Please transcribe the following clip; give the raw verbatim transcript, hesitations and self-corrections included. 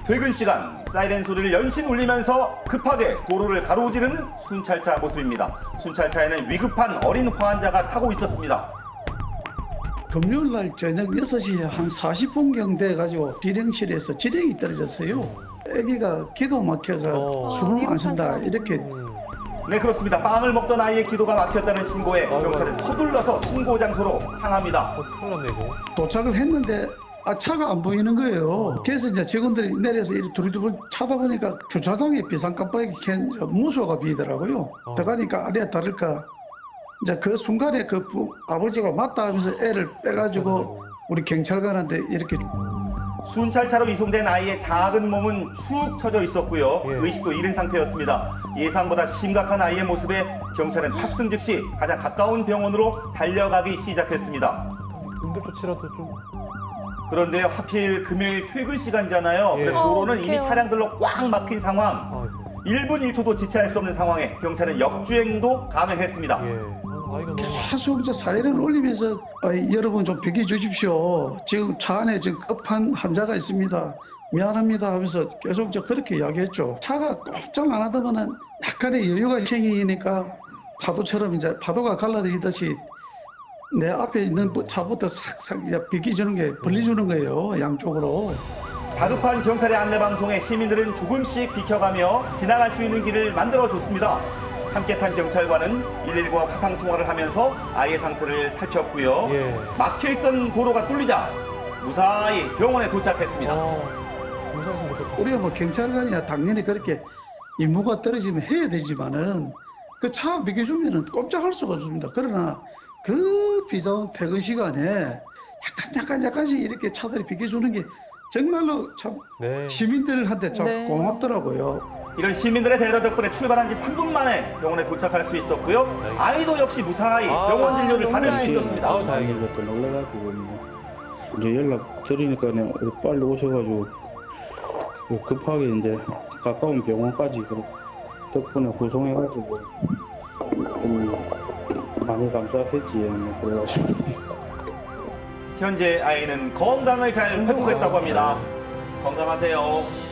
퇴근 시간 사이렌 소리를 연신 울리면서 급하게 도로를 가로지르는 순찰차 모습입니다. 순찰차에는 위급한 어린 환자가 타고 있었습니다. 금요일 날 저녁 여섯 시에 한 사십 분경 돼가지고 지령실에서 지령이 떨어졌어요. 아기가 기도 막혀가 어. 숨을 안 쉰다 이렇게. 네, 그렇습니다. 빵을 먹던 아이의 기도가 막혔다는 신고에 경찰은 서둘러서 신고 장소로 향합니다. 어, 큰일 났네, 이거. 도착을 했는데 아, 차가 안 보이는 거예요. 그래서 이제 직원들이 내려서 이렇게 두리두리 찾아보니까 주차장에 비상깜빡이 켠 무소가 비더라고요. 어. 들어가니까 아래야 다를까 이제 그 순간에 그 부, 아버지가 맞다 하면서 애를 빼가지고 우리 경찰관한테 이렇게. 순찰차로 이송된 아이의 작은 몸은 축 처져 있었고요. 예. 의식도 잃은 상태였습니다. 예상보다 심각한 아이의 모습에 경찰은 탑승 즉시 가장 가까운 병원으로 달려가기 시작했습니다. 응급조치라도 좀. 그런데 하필 금요일 퇴근 시간이잖아요. 예. 그래서 어, 도로는 이미 어떡해요. 차량들로 꽉 막힌 상황. 아이고. 일 분 일 초도 지체할 수 없는 상황에 경찰은 역주행도 감행했습니다. 예. 아, 아이가 너무. 계속 이제 사회를 올리면서 어, 여러분 좀 비켜 주십시오. 지금 차 안에 지금 급한 환자가 있습니다. 미안합니다 하면서 계속 저 그렇게 이야기했죠. 차가 꼼짝 안 하다가는 약간의 여유가 생기니까 파도처럼 이제 파도가 갈라들이듯이 내 앞에 있는 차부터 싹싹 이제 비켜주는 게 벌려주는 거예요. 양쪽으로. 다급한 경찰의 안내방송에 시민들은 조금씩 비켜가며 지나갈 수 있는 길을 만들어줬습니다. 함께 탄 경찰관은 일일구와 화상통화를 하면서 아이의 상태를 살폈고요. 예. 막혀있던 도로가 뚫리자 무사히 병원에 도착했습니다. 어, 무사했으면 좋겠다. 우리가 뭐 경찰관이야 당연히 그렇게 임무가 떨어지면 해야 되지만은 그 차 비켜주면은 꼼짝할 수가 없습니다. 그러나 그 비상 퇴근 시간에 약간 약간 약간씩 이렇게 차들이 비켜주는 게 정말로 참 네. 시민들한테 참 네. 고맙더라고요. 이런 시민들의 배려 덕분에 출발한 지 삼 분 만에 병원에 도착할 수 있었고요. 아이도 역시 무사히 아, 병원 진료를 너무 받을 수 다행이다. 있었습니다. 아우, 다행이다. 이것도 놀래가지고 뭐 이제 연락 드리니까 빨리 오셔가지고 급하게 이제 가까운 병원까지 그 덕분에 구송해가지고 좀 많이 감사했지 뭐 그래가지고. 현재 아이는 건강을 잘 회복했다고 합니다. 건강하세요.